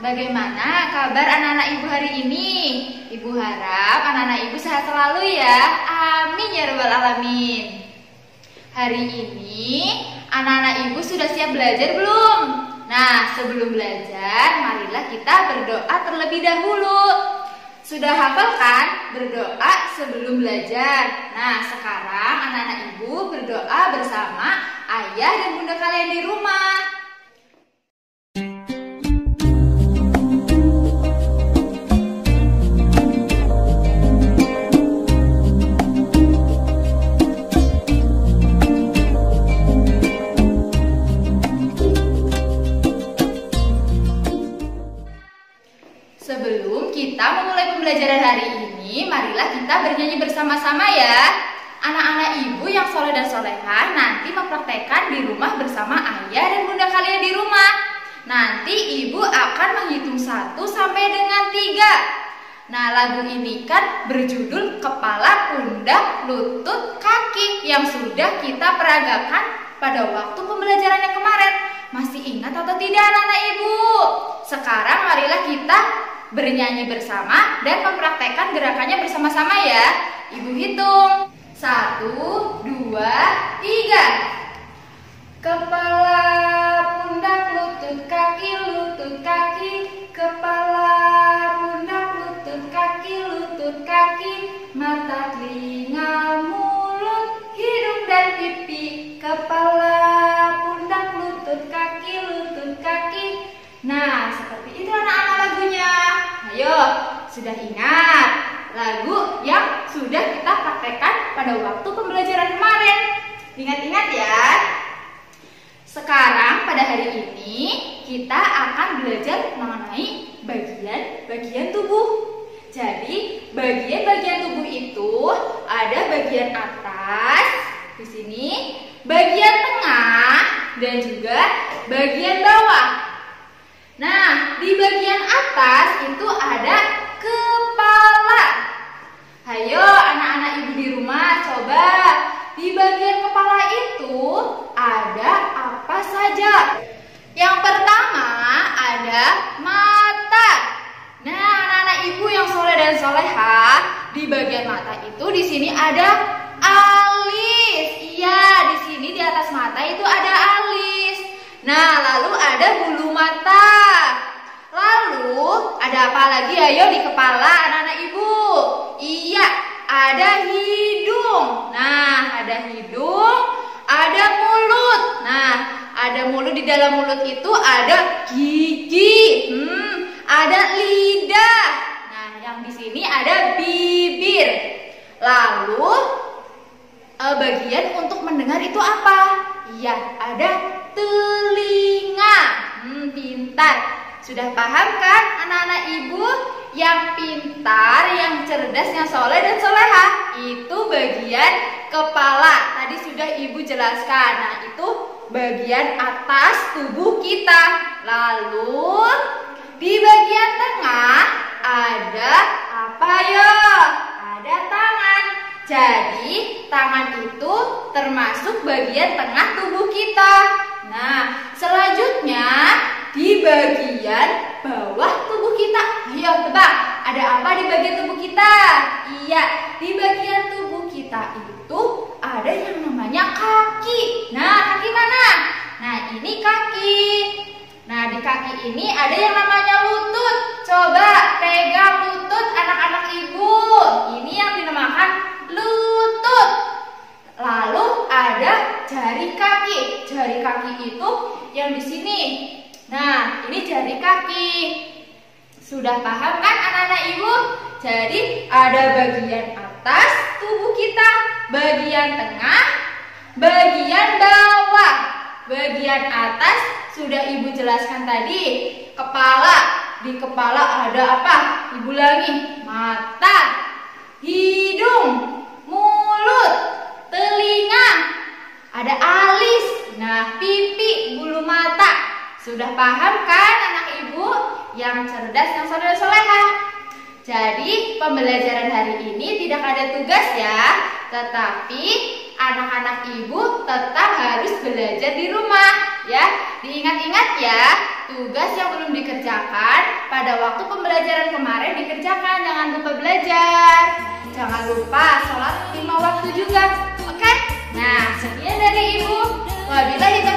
Bagaimana kabar anak-anak ibu hari ini? Ibu harap anak-anak ibu sehat selalu ya. Amin ya rabbal alamin. Hari ini anak-anak ibu sudah siap belajar belum? Nah, sebelum belajar, marilah kita berdoa terlebih dahulu. Sudah hafal kan berdoa sebelum belajar? Nah, sekarang anak-anak ibu berdoa bersama ayah dan bunda kalian di rumah. Sebelum kita memulai pembelajaran hari ini, marilah kita bernyanyi bersama-sama ya. Anak-anak ibu yang soleh dan solehah nanti mempraktekkan di rumah bersama ayah dan bunda kalian di rumah. Nanti ibu akan menghitung 1 sampai dengan 3. Nah, lagu ini kan berjudul Kepala, Pundak, Lutut, Kaki yang sudah kita peragakan pada waktu pembelajaran yang kemarin. Masih ingat atau tidak anak-anak ibu? Sekarang marilah kita bernyanyi bersama dan mempraktekkan gerakannya bersama-sama ya. Ibu hitung 1, 2, 3. Kepala, pundak, lutut, kaki, lutut, kaki. Kepala, pundak, lutut, kaki, mata, telinga, mulut, hidung dan pipi. Kepala, pundak, lutut, kaki. Nah, seperti itu anak-anak lagunya. Ayo, sudah ingat lagu yang sudah kita praktekkan pada waktu pembelajaran kemarin? Ingat-ingat ya. Sekarang pada hari ini kita akan belajar mengenai bagian-bagian tubuh. Jadi, bagian-bagian tubuh itu ada bagian atas di sini, bagian tengah, dan juga bagian bawah. Nah, di bagian atas itu ada kepala. Hayo anak-anak ibu di rumah, coba di bagian kepala itu ada apa saja? Yang pertama ada mata. Nah, anak-anak ibu yang soleh dan solehah, di bagian mata itu di sini ada alis. Iya, di sini di atas mata itu ada alis. Nah, lalu ada bulu mata. Lalu ada apa lagi? Ayo di kepala anak-anak ibu. Iya, ada hidung. Nah, ada hidung, ada mulut. Nah, ada mulut, di dalam mulut itu ada gigi. Ada lidah. Nah, yang di sini ada bibir. Lalu bagian untuk mendengar itu apa? Iya, ada telinga. Pintar. Sudah paham kan anak-anak ibu? Yang pintar, yang cerdas, yang soleh dan solehah, itu bagian kepala. Tadi sudah ibu jelaskan. Nah, itu bagian atas tubuh kita. Lalu di bagian tengah ada apa ya? Ada tangan. Jadi tangan itu termasuk bagian tengah tubuh kita. Nah, selanjutnya di bagian bawah tubuh kita. Ayo tebak, ada apa di bagian tubuh kita? Iya, di bagian tubuh kita itu ada yang namanya kaki. Nah, kaki mana? Nah, ini kaki. Nah, di kaki ini ada yang namanya lutut. Coba pegang lutut anak-anak ibu. Ini yang dinamakan lutut. Lalu ada jari kaki. Jari kaki itu yang di sini. Nah, ini jari kaki. Sudah paham kan anak-anak ibu? Jadi ada bagian atas tubuh kita, bagian tengah, bagian bawah. Bagian atas sudah ibu jelaskan tadi, kepala. Di kepala ada apa? Ibu ulangi. Mata, hidung, mulut, telinga, ada alis. Nah, pipi, bulu mata. Sudah paham kan anak ibu yang cerdas, yang soleh dan solehah? Jadi pembelajaran hari ini tidak ada tugas ya, tetapi anak-anak ibu tetap harus belajar di rumah ya. Diingat-ingat ya. tugas yang belum dikerjakan pada waktu pembelajaran kemarin dikerjakan. Jangan lupa belajar. Jangan lupa sholat 5 waktu juga. Oke? Nah, sekian dari Ibu. Wabillahi